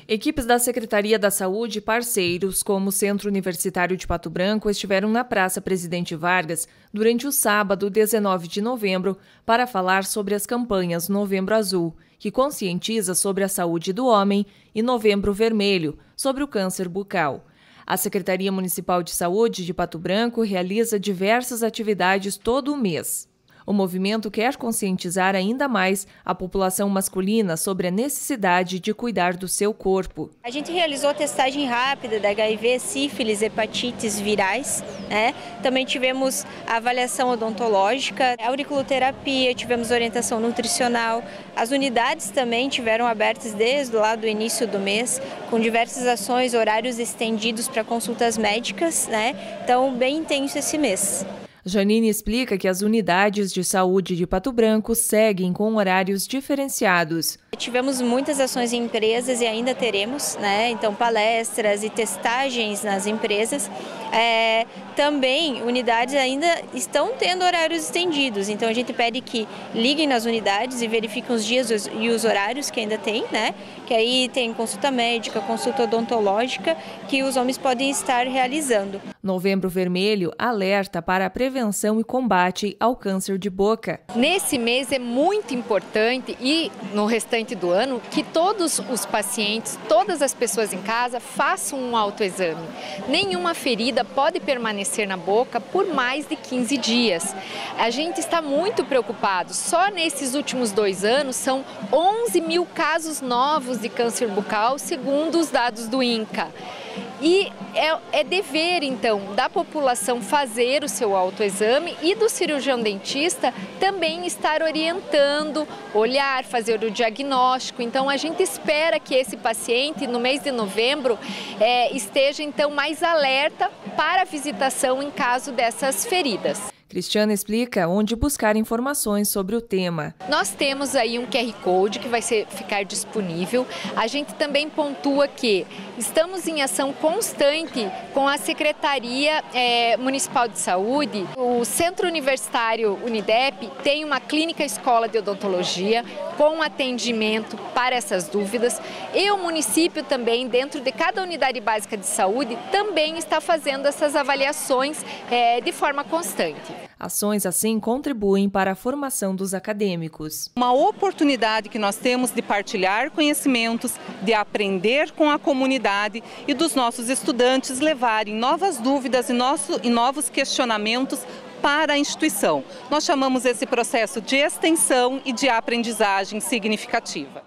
Equipes da Secretaria da Saúde e parceiros, como o Centro Universitário de Pato Branco, estiveram na Praça Presidente Vargas durante o sábado, 19 de novembro, para falar sobre as campanhas Novembro Azul, que conscientiza sobre a saúde do homem, e Novembro Vermelho, sobre o câncer bucal. A Secretaria Municipal de Saúde de Pato Branco realiza diversas atividades todo o mês. O movimento quer conscientizar ainda mais a população masculina sobre a necessidade de cuidar do seu corpo. A gente realizou testagem rápida da HIV, sífilis, hepatites virais, né? Também tivemos a avaliação odontológica, auriculoterapia, tivemos orientação nutricional. As unidades também tiveram abertas desde lá do início do mês, com diversas ações, horários estendidos para consultas médicas, né? Então, bem intenso esse mês. Janine explica que as unidades de saúde de Pato Branco seguem com horários diferenciados. Tivemos muitas ações em empresas e ainda teremos, né? Então, palestras e testagens nas empresas. Também unidades ainda estão tendo horários estendidos, então a gente pede que liguem nas unidades e verifiquem os dias e os horários que ainda tem, né? Que aí tem consulta médica, consulta odontológica, que os homens podem estar realizando. Novembro Vermelho alerta para a prevenção e combate ao câncer de boca. Nesse mês é muito importante e no restante do ano que todos os pacientes, todas as pessoas em casa façam um autoexame. Nenhuma ferida pode permanecer na boca por mais de 15 dias. A gente está muito preocupado. Só nesses últimos 2 anos são 11 mil casos novos de câncer bucal, segundo os dados do INCA. E é dever, então, da população fazer o seu autoexame e do cirurgião dentista também estar orientando, olhar, fazer o diagnóstico. Então, a gente espera que esse paciente, no mês de novembro, esteja, então, mais alerta para a visitação em caso dessas feridas. Cristiana explica onde buscar informações sobre o tema. Nós temos aí um QR Code que vai ficar disponível. A gente também pontua que estamos em ação constante com a Secretaria Municipal de Saúde. O Centro Universitário Unidep tem uma clínica escola de odontologia com atendimento para essas dúvidas. E o município também, dentro de cada unidade básica de saúde, também está fazendo essas avaliações de forma constante. Ações assim contribuem para a formação dos acadêmicos. Uma oportunidade que nós temos de partilhar conhecimentos, de aprender com a comunidade e dos nossos estudantes levarem novas dúvidas e novos questionamentos para a instituição. Nós chamamos esse processo de extensão e de aprendizagem significativa.